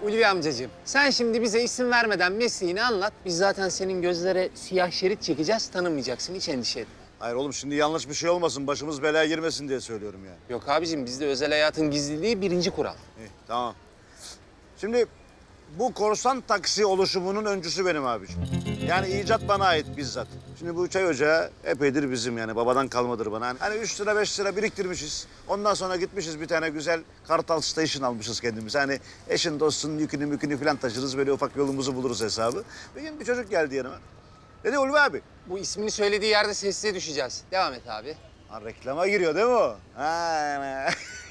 Ulvi amcacığım, sen şimdi bize isim vermeden mesleğini anlat. Biz zaten senin gözlere siyah şerit çekeceğiz, tanımayacaksın. Hiç endişe etme. Hayır oğlum şimdi yanlış bir şey olmasın, başımız belaya girmesin diye söylüyorum yani. Yok abicim, bizde özel hayatın gizliliği birinci kural. İyi, tamam. Şimdi bu korsan taksi oluşumunun öncüsü benim abiciğim. Yani icat bana ait bizzat. Şimdi bu çay ocağı epeydir bizim yani babadan kalmadır bana. Hani 3 lira 5 lira biriktirmişiz. Ondan sonra gitmişiz bir tane güzel Kartal Station almışız kendimize. Hani eşin dostun yükünü mükünü falan taşırız böyle ufak yolumuzu buluruz hesabı. Bir gün bir çocuk geldi yanıma. Dedi Ulvi abi. Bu ismini söylediği yerde sessize düşeceğiz. Devam et abi. Ha, reklama giriyor değil mi o? Ha.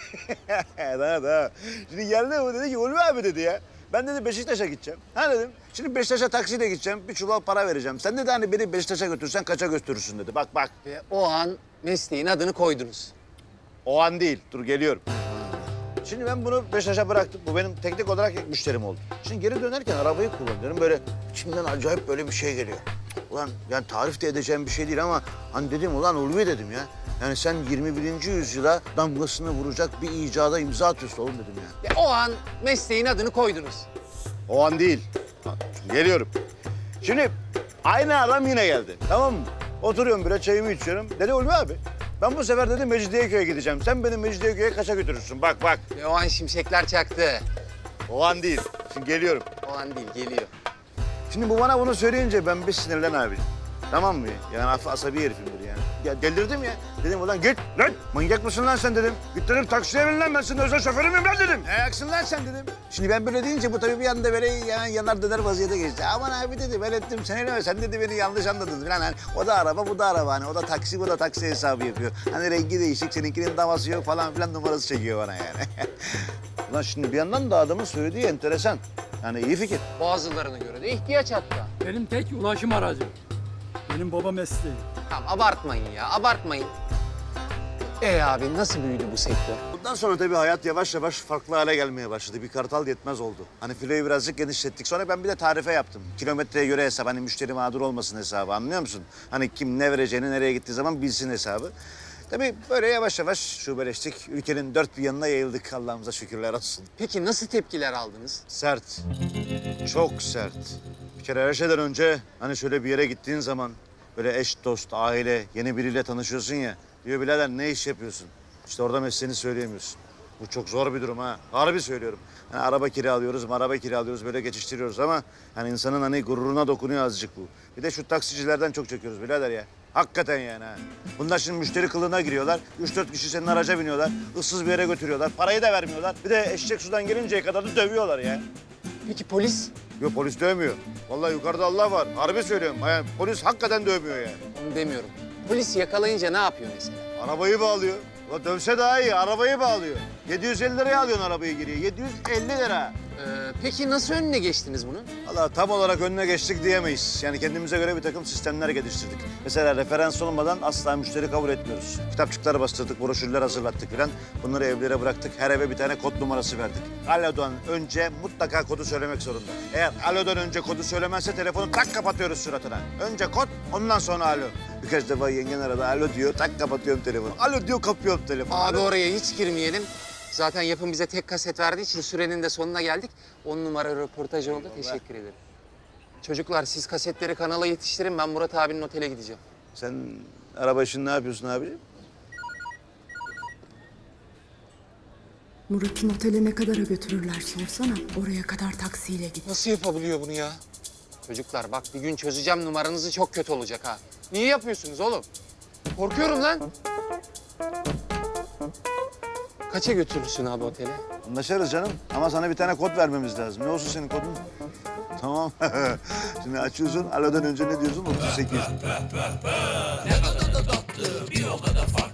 Tamam. Şimdi geldi o dedi ki Ulvi abi dedi ya. Ben dedi Beşiktaş'a gideceğim. Ha dedim. Şimdi Beşiktaş'a taksiyle gideceğim. Bir çuval para vereceğim. Sen dedi hani beni Beşiktaş'a götürsen kaça götürürsün dedi. Bak. Ve o an mesleğin adını koydunuz. O an değil. Dur geliyorum. Şimdi ben bunu Beşiktaş'a bıraktım. Bu benim teknik olarak ilk müşterim oldu. Şimdi geri dönerken arabayı kullanıyorum. Böyle içimden acayip böyle bir şey geliyor. Ulan yani tarif de edeceğim bir şey değil ama hani dedim ulan Ulvi dedim ya. Yani sen 21. yüzyıla damgasını vuracak bir icada imza atıyorsun oğlum dedim ya. Ve o an mesleğin adını koydunuz. O an değil. Geliyorum. Şimdi aynı adam yine geldi. Tamam mı? Oturuyorum böyle çayımı içiyorum. Dedi Ulvi abi ben bu sefer dedi Mecidiyeköy'e gideceğim. Sen beni Mecidiyeköy'e kaça götürürsün? Bak. Ve o an şimşekler çaktı. O an değil. Şimdi geliyorum. O an değil, geliyor. Şimdi bu bana bunu söyleyince ben bir sinirlen abi. Tamam mı? Yani asabi herifimdir yani. Ya delirdim ya. Dedim ulan git lan. Manyak mısın lan sen dedim. Git dedim taksiye bin lan ben senin özel şoförün müyüm lan dedim. Ne ayaksın lan sen dedim. Şimdi ben böyle deyince bu tabii bir anda böyle yanar döner vaziyete geçti. Aman abi dedi ben ettim seni ne sen dedi beni yanlış anladın falan. Hani, o da araba bu da araba hani o da taksi bu da taksi hesabı yapıyor. Hani rengi değişik seninkinin davası yok falan filan numarası çekiyor bana yani. Ulan şimdi bir yandan da adamın söylediği enteresan. Yani iyi fikir. Bazılarına göre de ihtiyaç hatta. Benim tek ulaşım aracım. Benim baba mesleği. Tamam abartmayın ya, abartmayın. Abi nasıl büyüdü bu sektör? Bundan sonra tabii hayat yavaş yavaş farklı hale gelmeye başladı. Bir kartal yetmez oldu. Hani filoyu birazcık genişlettik. Sonra ben bir de tarife yaptım. Kilometreye göre hesap. Hani müşteri mağdur olmasın hesabı anlıyor musun? Hani kim ne vereceğini nereye gittiği zaman bilsin hesabı. Tabii böyle yavaş yavaş şubeleştik. Ülkenin dört bir yanına yayıldık Allah'ımıza şükürler olsun. Peki nasıl tepkiler aldınız? Sert. Çok sert. Bir kere her şeyden önce hani şöyle bir yere gittiğin zaman böyle eş, dost, aile, yeni biriyle tanışıyorsun ya. Diyor birader ne iş yapıyorsun? İşte orada mesleğini söyleyemiyorsun. Bu çok zor bir durum ha. Harbi söylüyorum. Hani araba kiralıyoruz böyle geçiştiriyoruz ama hani insanın hani gururuna dokunuyor azıcık bu. Bir de şu taksicilerden çok çekiyoruz birader ya. Hakikaten yani ha. Bunlar şimdi müşteri kılığına giriyorlar. 3-4 kişi senin araca biniyorlar. Issız bir yere götürüyorlar. Parayı da vermiyorlar. Bir de eşek sudan gelinceye kadar da dövüyorlar ya. Peki polis? Yok polis dövmüyor. Vallahi yukarıda Allah var. Harbi söylüyorum. Yani polis hakikaten dövmüyor yani. Onu demiyorum. Polis yakalayınca ne yapıyor mesela? Arabayı bağlıyor. Ulan dövse daha iyi. Arabayı bağlıyor. 750 liraya alıyorsun arabayı geriye. 750 lira. Peki nasıl önüne geçtiniz bunun? Vallahi tam olarak önüne geçtik diyemeyiz. Yani kendimize göre bir takım sistemler geliştirdik. Mesela referans olmadan asla müşteri kabul etmiyoruz. Kitapçıklar bastırdık, broşürler hazırlattık falan. Bunları evlere bıraktık. Her eve bir tane kod numarası verdik. Alo'dan önce mutlaka kodu söylemek zorunda. Eğer alo'dan önce kodu söylemezse telefonu tak kapatıyoruz suratına. Önce kod, ondan sonra alo. Birkaç defa yengen arada alo diyor, tak kapatıyorum telefonu. Alo diyor, kapıyorum telefonu. Abi oraya hiç girmeyelim. Zaten yapım bize tek kaset verdiği için sürenin de sonuna geldik. 10 numara röportaj oldu. Teşekkür ederim. Çocuklar siz kasetleri kanala yetiştirin. Ben Murat abinin otele gideceğim. Sen araba işini ne yapıyorsun abiciğim? Murat'ın otele ne kadara götürürler sorsana. Oraya kadar taksiyle git. Nasıl yapabiliyor bunu ya? Çocuklar bak bir gün çözeceğim numaranızı çok kötü olacak ha. Niye yapıyorsunuz oğlum? Korkuyorum lan. Kaça götürürsün abi otele? Anlaşırız canım ama sana bir tane kod vermemiz lazım. Ne olsun senin kodun? Tamam. Şimdi açıyorsun, alodan önce ne diyorsun? 38. Ne kadar da tatlı, bir o kadar farklı.